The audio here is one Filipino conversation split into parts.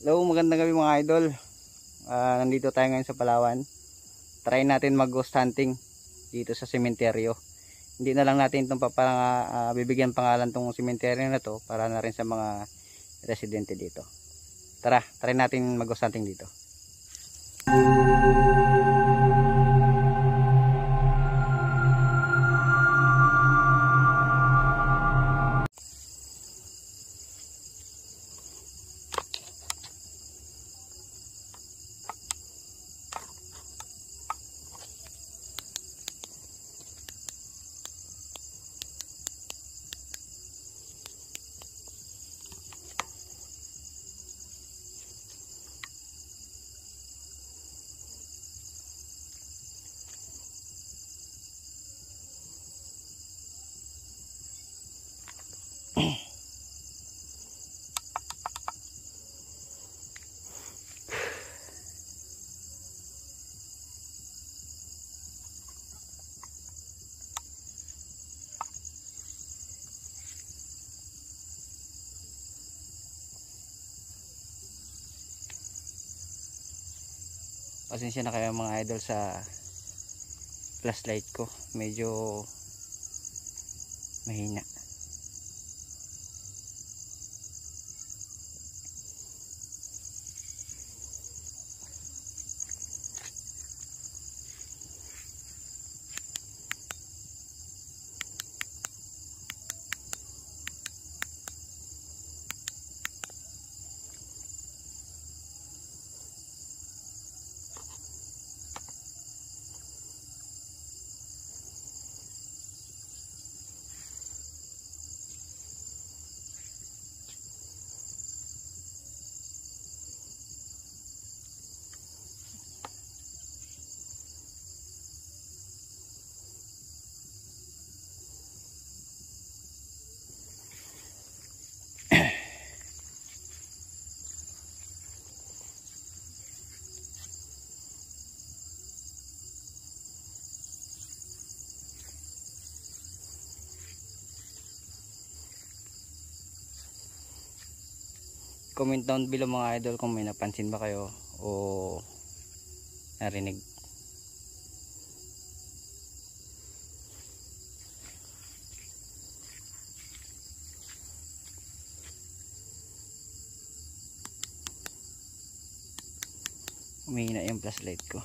Hello, magandang gabi mga idol. Nandito tayo ngayon sa Palawan. Try natin mag ghost hunting dito sa sementeryo. Hindi na lang natin itong bibigyan pangalan tong sementeryo na to para na rin sa mga residente dito. Tara, try natin mag ghost hunting dito. Pasensya na kayo mga idol sa flashlight ko, medyo mahina. Comment down below mga idol kung may napansin ba kayo o narinig. Umihina yung flashlight ko.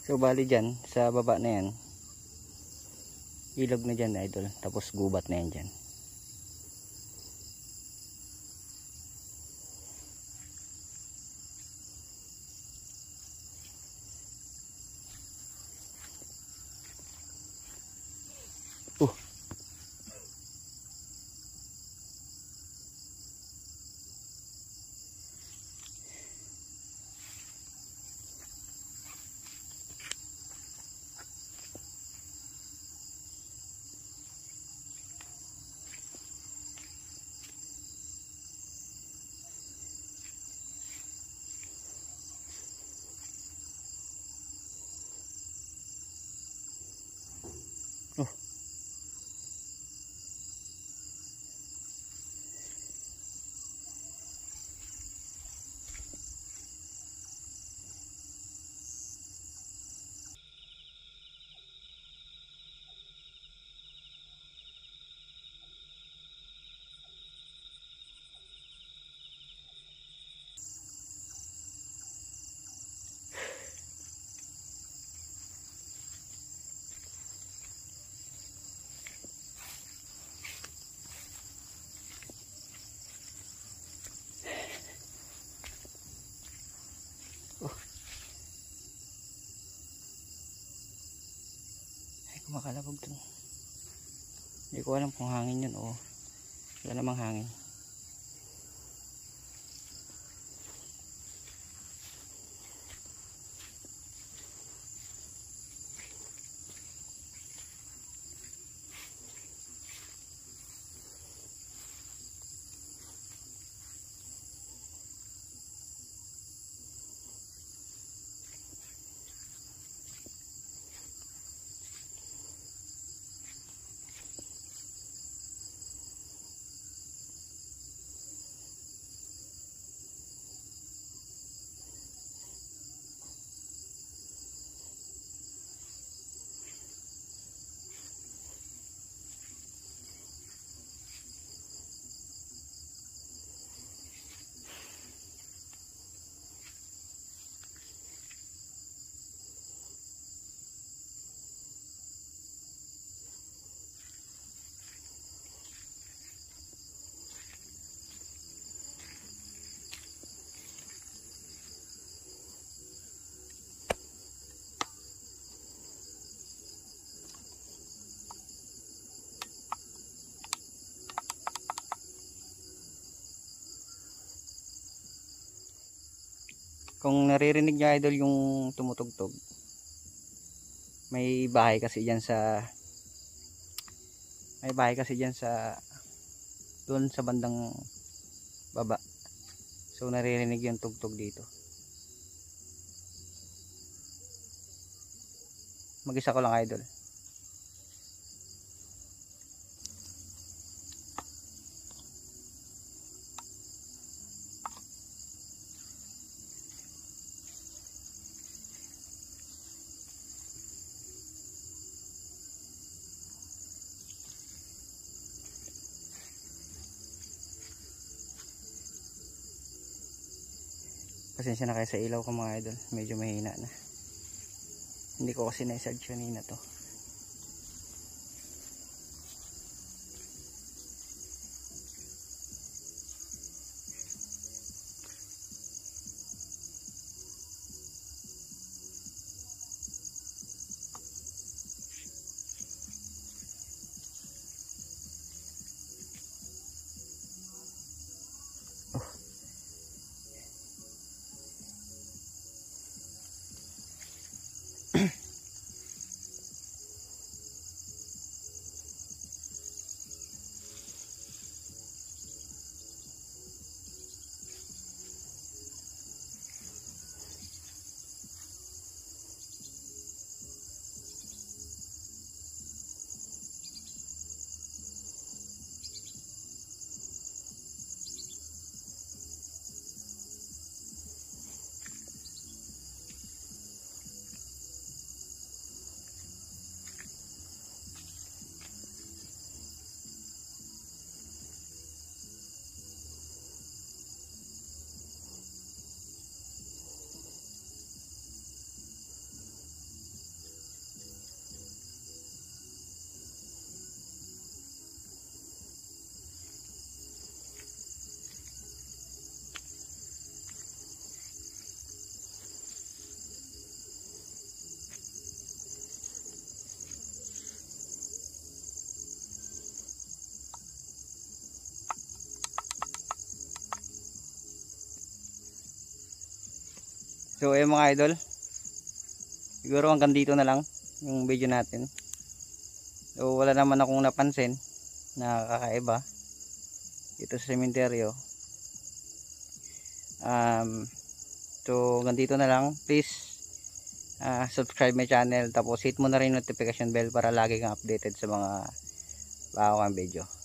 So bali dyan sa baba na yan, ilog na dyan idol, tapos gubat na yan dyan. Kumakalabog dun. Hindi ko alam kung hangin yun o wala namang hangin. Kung naririnig niya idol yung tumutugtog, may bahay kasi diyan sa doon sa bandang baba. So naririnig yung tugtog dito. Mag-isa ko lang idol. Pasensya na kayo sa ilaw ko mga idol, medyo mahina na. Hindi ko kasi na-search kanina to. So ayun mga idol, siguro hanggang dito na lang yung video natin. So wala naman akong napansin na kakaiba dito sa sementeryo. So hanggang dito na lang. Please subscribe my channel, tapos hit mo na rin notification bell para lagi kang updated sa mga bago kang video.